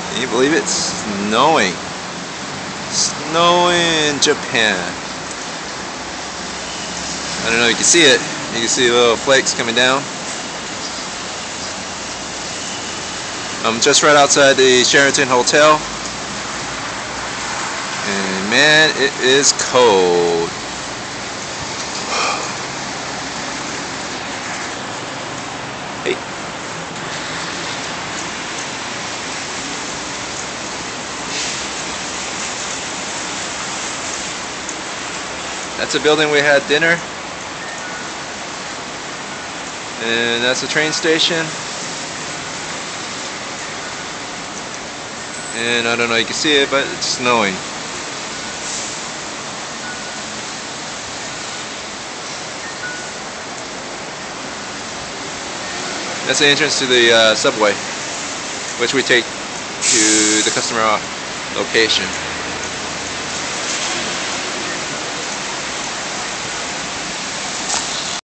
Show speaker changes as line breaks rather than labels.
Can you believe it? It's snowing. Snowing in Japan. I don't know if you can see it. You can see little flakes coming down. I'm just right outside the Sheraton Hotel. And man, it is cold. Hey. That's a building we had dinner. And that's the train station. And I don't know if you can see it, but it's snowing. That's the entrance to the subway, which we take to the customer location.